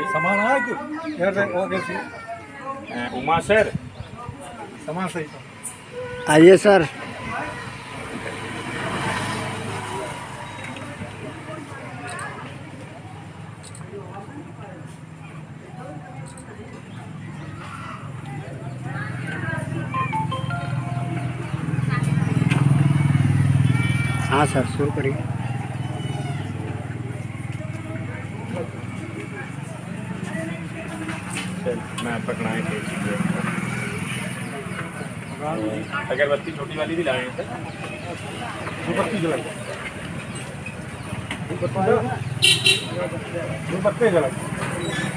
सामान है कि यार और कैसे उमा सर सामान सही आइए सर। हाँ सर, शुरू करिए। मैं पकड़ाएं अगरबत्ती छोटी वाली भी लाए सर। धूपबत्ती जला धूपबत्ती जला